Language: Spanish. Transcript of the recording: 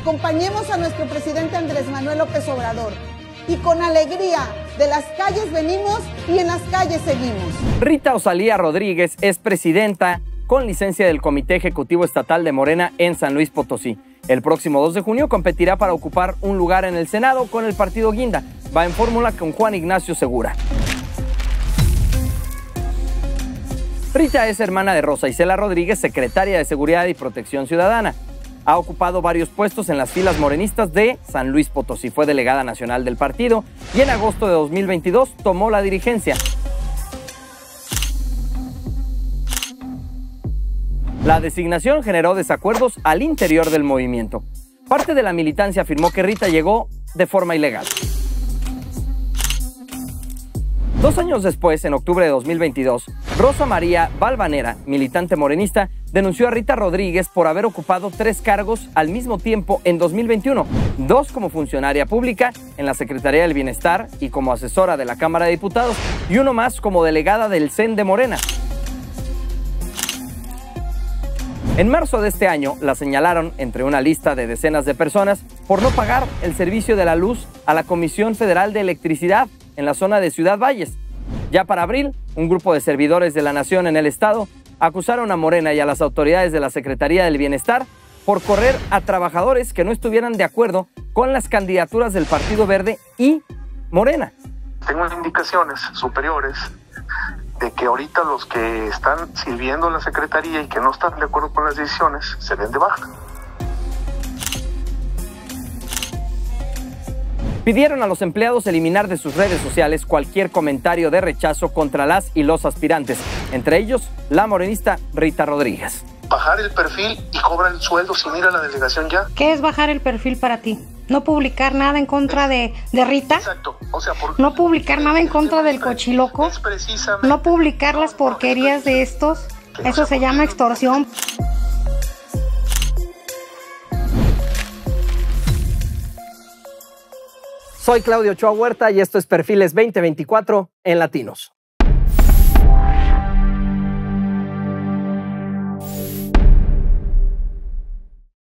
Acompañemos a nuestro presidente Andrés Manuel López Obrador. Y con alegría, de las calles venimos y en las calles seguimos. Rita Osalía Rodríguez es presidenta con licencia del Comité Ejecutivo Estatal de Morena en San Luis Potosí. El próximo 2 de junio competirá para ocupar un lugar en el Senado con el partido Guinda. Va en fórmula con Juan Ignacio Segura. Rita es hermana de Rosa Isela Rodríguez, secretaria de Seguridad y Protección Ciudadana. Ha ocupado varios puestos en las filas morenistas de San Luis Potosí. Fue delegada nacional del partido y en agosto de 2022 tomó la dirigencia. La designación generó desacuerdos al interior del movimiento. Parte de la militancia afirmó que Rita llegó de forma ilegal. 2 años después, en octubre de 2022, Rosa María Valvanera, militante morenista, denunció a Rita Rodríguez por haber ocupado 3 cargos al mismo tiempo en 2021, 2 como funcionaria pública en la Secretaría del Bienestar y como asesora de la Cámara de Diputados, y 1 más como delegada del CEN de Morena. En marzo de este año la señalaron entre una lista de decenas de personas por no pagar el servicio de la luz a la Comisión Federal de Electricidad en la zona de Ciudad Valles. Ya para abril, un grupo de servidores de la nación en el estado acusaron a Morena y a las autoridades de la Secretaría del Bienestar por correr a trabajadores que no estuvieran de acuerdo con las candidaturas del Partido Verde y Morena. Tengo indicaciones superiores de que ahorita los que están sirviendo en la Secretaría y que no están de acuerdo con las decisiones se den de baja. Pidieron a los empleados eliminar de sus redes sociales cualquier comentario de rechazo contra las y los aspirantes, entre ellos la morenista Rita Rodríguez. Bajar el perfil y cobrar el sueldo sin ir a la delegación ya. ¿Qué es bajar el perfil para ti? ¿No publicar nada en contra de Rita? Exacto. O sea, ¿No publicar nada en contra del cochiloco? ¿No publicar las porquerías de estos? Eso se llama extorsión. Soy Claudio Ochoa Huerta y esto es Perfiles 2024 en Latinos.